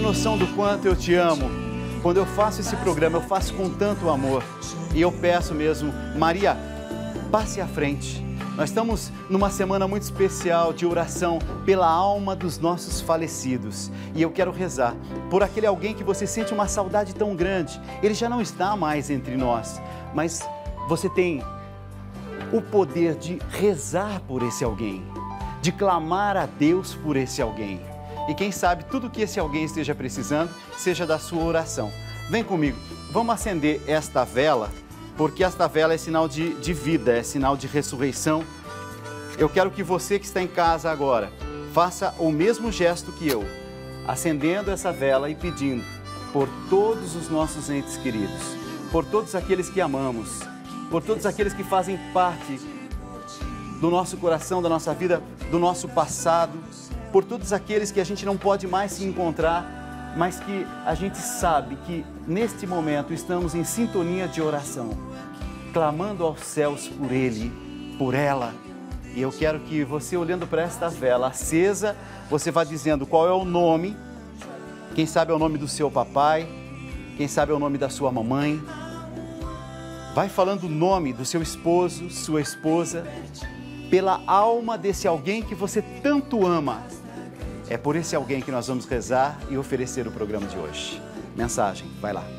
noção do quanto eu te amo. Quando eu faço esse programa, eu faço com tanto amor. E eu peço mesmo, Maria, passe à frente. Nós estamos numa semana muito especial de oração pela alma dos nossos falecidos. E eu quero rezar por aquele alguém que você sente uma saudade tão grande. Ele já não está mais entre nós, mas você tem o poder de rezar por esse alguém, de clamar a Deus por esse alguém. E quem sabe tudo que esse alguém esteja precisando seja da sua oração. Vem comigo, vamos acender esta vela, porque esta vela é sinal de vida, é sinal de ressurreição. Eu quero que você que está em casa agora, faça o mesmo gesto que eu, acendendo essa vela e pedindo por todos os nossos entes queridos, por todos aqueles que amamos, por todos aqueles que fazem parte do nosso coração, da nossa vida, do nosso passado, por todos aqueles que a gente não pode mais se encontrar, mas que a gente sabe que neste momento estamos em sintonia de oração, clamando aos céus por ele, por ela. E eu quero que você, olhando para esta vela acesa, você vá dizendo qual é o nome, quem sabe é o nome do seu papai, quem sabe é o nome da sua mamãe. Vai falando o nome do seu esposo, sua esposa, pela alma desse alguém que você tanto ama. É por esse alguém que nós vamos rezar e oferecer o programa de hoje. Mensagem, vai lá.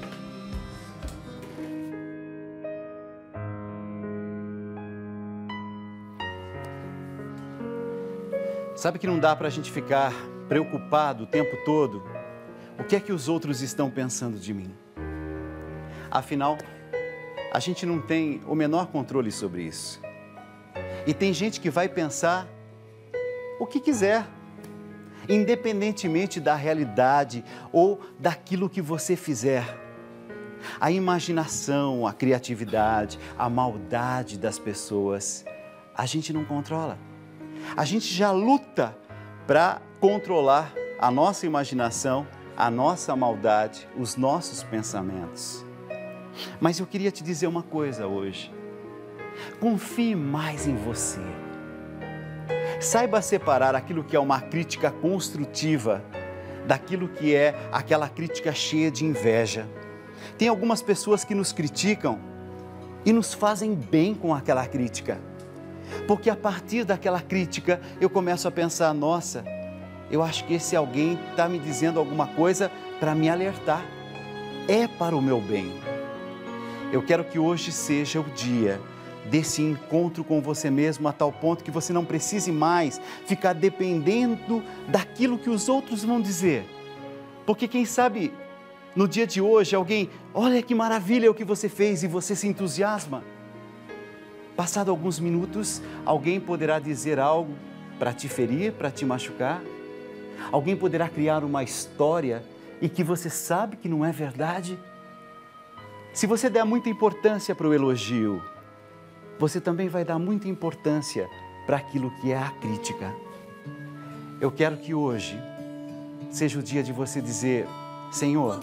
Sabe que não dá para a gente ficar preocupado o tempo todo? O que é que os outros estão pensando de mim? Afinal, a gente não tem o menor controle sobre isso. E tem gente que vai pensar o que quiser, independentemente da realidade ou daquilo que você fizer. A imaginação, a criatividade, a maldade das pessoas, a gente não controla. A gente já luta para controlar a nossa imaginação, a nossa maldade, os nossos pensamentos. Mas eu queria te dizer uma coisa hoje. Confie mais em você. Saiba separar aquilo que é uma crítica construtiva daquilo que é aquela crítica cheia de inveja. Tem algumas pessoas que nos criticam e nos fazem bem com aquela crítica. Porque a partir daquela crítica eu começo a pensar, nossa, eu acho que esse alguém está me dizendo alguma coisa para me alertar. É para o meu bem. Eu quero que hoje seja o dia desse encontro com você mesmo a tal ponto que você não precise mais ficar dependendo daquilo que os outros vão dizer. Porque quem sabe no dia de hoje alguém, olha que maravilha o que você fez e você se entusiasma. Passado alguns minutos, alguém poderá dizer algo para te ferir, para te machucar. Alguém poderá criar uma história e que você sabe que não é verdade. Se você der muita importância para o elogio, você também vai dar muita importância para aquilo que é a crítica. Eu quero que hoje seja o dia de você dizer, Senhor,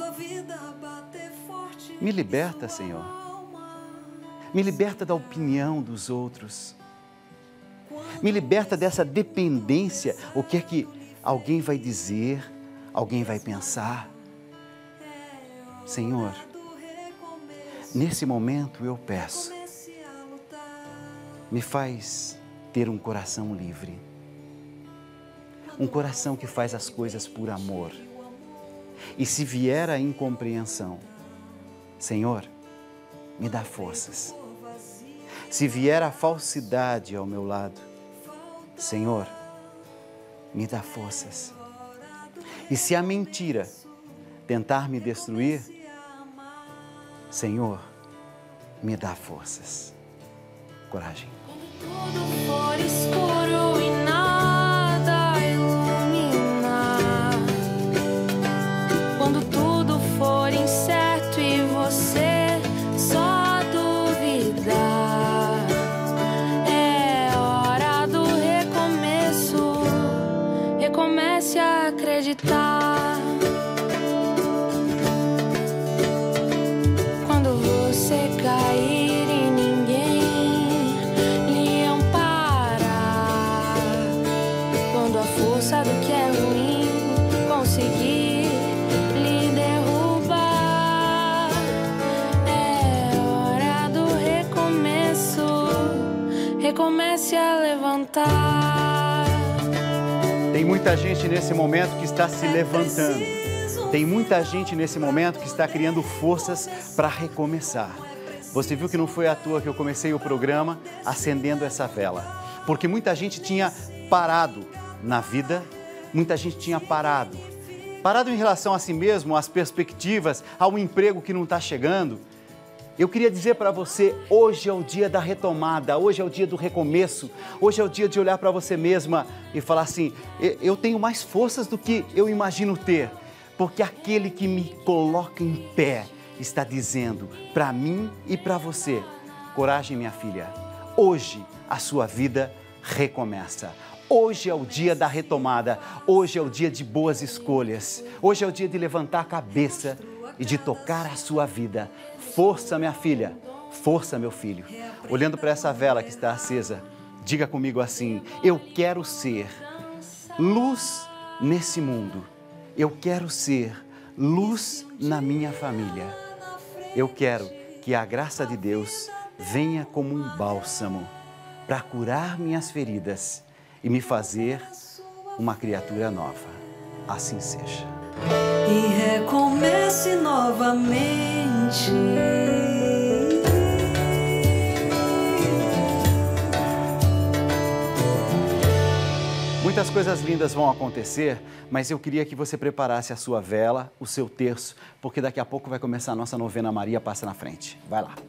me liberta, Senhor. Me liberta da opinião dos outros. Me liberta dessa dependência. O que é que alguém vai dizer, alguém vai pensar? Senhor, nesse momento eu peço, me faz ter um coração livre, um coração que faz as coisas por amor. E se vier a incompreensão, Senhor, me dá forças. Se vier a falsidade ao meu lado, Senhor, me dá forças. E se a mentira tentar me destruir, Senhor, me dá forças. Coragem. Tudo for escuro e nada iluminar, quando tudo for incerto e você só duvidar, é hora do recomeço. Recomece a acreditar. Quando você cair e ninguém lhe amparar, quando a força do que é ruim conseguir recomece a levantar. Tem muita gente nesse momento que está se levantando. Tem muita gente nesse momento que está criando forças para recomeçar. Você viu que não foi à toa que eu comecei o programa acendendo essa vela. Porque muita gente tinha parado na vida, muita gente tinha parado em relação a si mesmo, às perspectivas, ao emprego que não está chegando. Eu queria dizer para você, hoje é o dia da retomada, hoje é o dia do recomeço, hoje é o dia de olhar para você mesma e falar assim, eu tenho mais forças do que eu imagino ter, porque aquele que me coloca em pé está dizendo para mim e para você, coragem, minha filha, hoje a sua vida recomeça. Hoje é o dia da retomada, hoje é o dia de boas escolhas, hoje é o dia de levantar a cabeça e de tocar a sua vida. Força, minha filha, força, meu filho. Olhando para essa vela que está acesa, diga comigo assim, eu quero ser luz nesse mundo, eu quero ser luz na minha família. Eu quero que a graça de Deus venha como um bálsamo para curar minhas feridas e me fazer uma criatura nova. Assim seja. E recomece novamente. Muitas coisas lindas vão acontecer, mas eu queria que você preparasse a sua vela, o seu terço, porque daqui a pouco vai começar a nossa novena Maria Passa na Frente. Vai lá.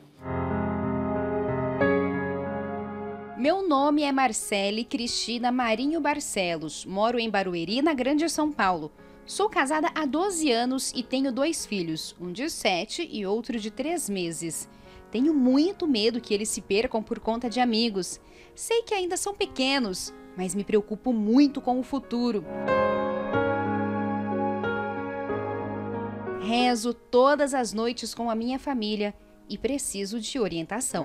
Meu nome é Marcele Cristina Marinho Barcelos, moro em Barueri, na Grande São Paulo. Sou casada há 12 anos e tenho 2 filhos, um de 7 e outro de 3 meses. Tenho muito medo que eles se percam por conta de amigos. Sei que ainda são pequenos, mas me preocupo muito com o futuro. Rezo todas as noites com a minha família e preciso de orientação.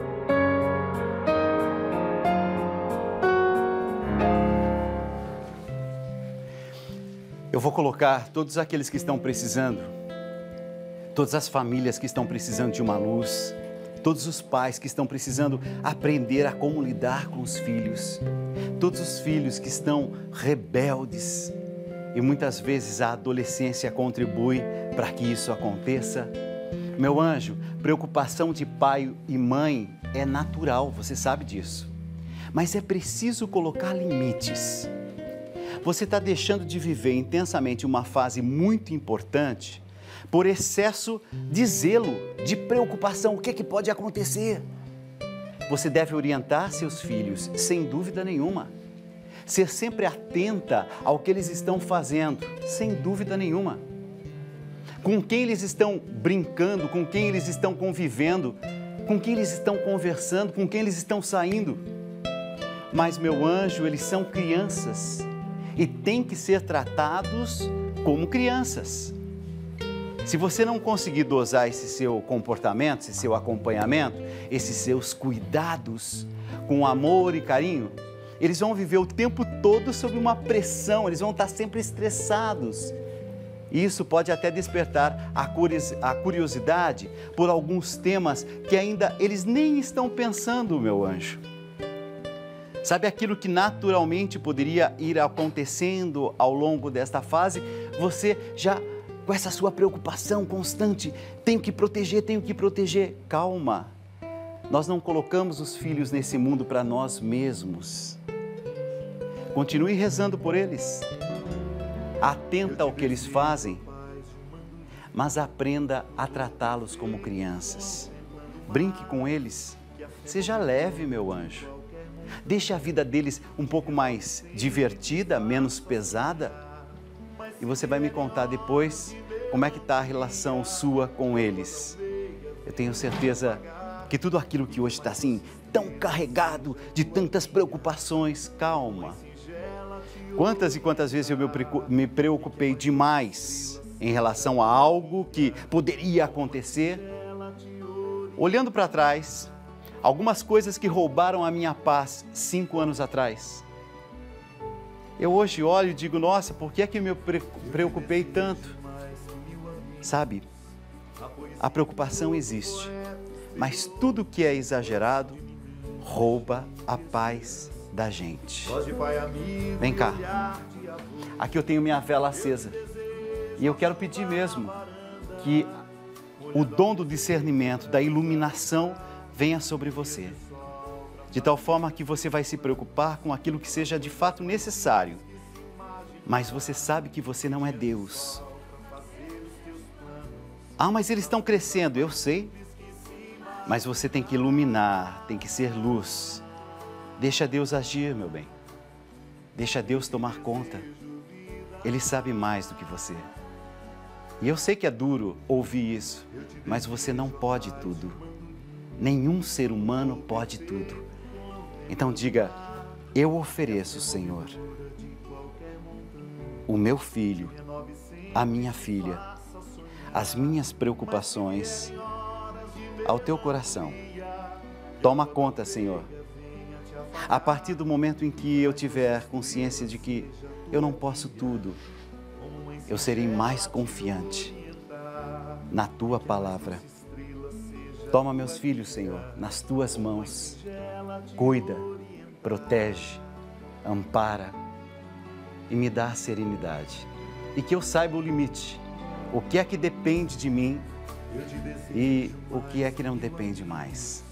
Eu vou colocar todos aqueles que estão precisando, todas as famílias que estão precisando de uma luz, todos os pais que estão precisando aprender a como lidar com os filhos, todos os filhos que estão rebeldes e muitas vezes a adolescência contribui para que isso aconteça. Meu anjo, preocupação de pai e mãe é natural, você sabe disso, mas é preciso colocar limites. Você está deixando de viver intensamente uma fase muito importante por excesso de zelo, de preocupação. O que pode acontecer? Você deve orientar seus filhos, sem dúvida nenhuma. Ser sempre atenta ao que eles estão fazendo, sem dúvida nenhuma. Com quem eles estão brincando, com quem eles estão convivendo, com quem eles estão conversando, com quem eles estão saindo. Mas, meu anjo, eles são crianças e têm que ser tratados como crianças. Se você não conseguir dosar esse seu comportamento, esse seu acompanhamento, esses seus cuidados com amor e carinho, eles vão viver o tempo todo sob uma pressão, eles vão estar sempre estressados. E isso pode até despertar a curiosidade por alguns temas que ainda eles nem estão pensando, meu anjo. Sabe aquilo que naturalmente poderia ir acontecendo ao longo desta fase? Você já, com essa sua preocupação constante, tenho que proteger. Calma, nós não colocamos os filhos nesse mundo para nós mesmos. Continue rezando por eles, atenta ao que eles fazem, mas aprenda a tratá-los como crianças. Brinque com eles, seja leve, meu anjo. Deixe a vida deles um pouco mais divertida, menos pesada. E você vai me contar depois como é que está a relação sua com eles. Eu tenho certeza que tudo aquilo que hoje está assim, tão carregado de tantas preocupações, calma. Quantas e quantas vezes eu me preocupei demais em relação a algo que poderia acontecer. Olhando para trás, algumas coisas que roubaram a minha paz 5 anos atrás. Eu hoje olho e digo, nossa, por que é que eu me preocupei tanto? Sabe, a preocupação existe, mas tudo que é exagerado rouba a paz da gente. Vem cá. Aqui eu tenho minha vela acesa. E eu quero pedir mesmo que o dom do discernimento, da iluminação, venha sobre você. De tal forma que você vai se preocupar com aquilo que seja de fato necessário. Mas você sabe que você não é Deus. Ah, mas eles estão crescendo, eu sei. Mas você tem que iluminar, tem que ser luz. Deixa Deus agir, meu bem. Deixa Deus tomar conta. Ele sabe mais do que você. E eu sei que é duro ouvir isso, mas você não pode tudo. Nenhum ser humano pode tudo. Então diga, eu ofereço, Senhor, o meu filho, a minha filha, as minhas preocupações ao teu coração. Toma conta, Senhor. A partir do momento em que eu tiver consciência de que eu não posso tudo, eu serei mais confiante na tua palavra. Toma meus filhos, Senhor, nas tuas mãos. Cuida, protege, ampara e me dá serenidade. E que eu saiba o limite, o que é que depende de mim e o que é que não depende mais.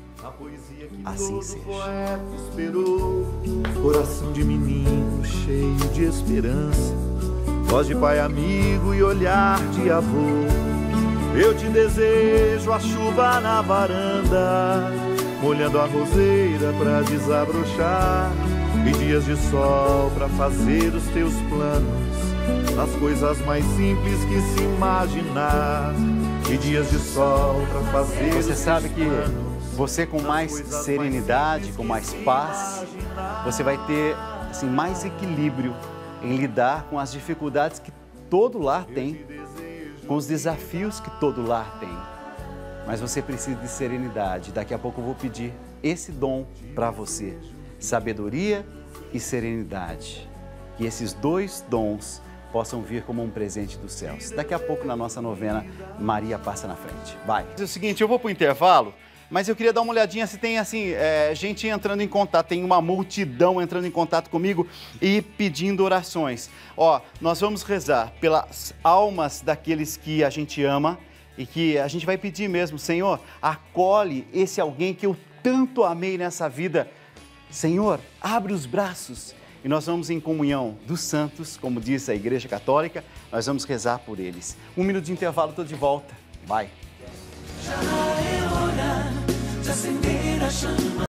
Assim seja. Esperou, coração de menino cheio de esperança, voz de pai amigo e olhar de avô. Eu te desejo a chuva na varanda, molhando a roseira pra desabrochar, e dias de sol pra fazer os teus planos, nas coisas mais simples que se imaginar, e dias de sol pra fazer. Você sabe que você com mais serenidade, com mais paz, você vai ter assim, mais equilíbrio em lidar com as dificuldades que todo lar tem, com os desafios que todo lar tem. Mas você precisa de serenidade. Daqui a pouco eu vou pedir esse dom para você, sabedoria e serenidade. Que esses dois dons possam vir como um presente dos céus. Daqui a pouco na nossa novena, Maria passa na frente. Vai. É o seguinte, eu vou para o intervalo, mas eu queria dar uma olhadinha se tem assim, gente entrando em contato, tem uma multidão entrando em contato comigo e pedindo orações. Ó, nós vamos rezar pelas almas daqueles que a gente ama e que a gente vai pedir mesmo, Senhor, acolhe esse alguém que eu tanto amei nessa vida. Senhor, abre os braços e nós vamos em comunhão dos santos, como diz a Igreja Católica, nós vamos rezar por eles. 1 minuto de intervalo, estou de volta. Vai.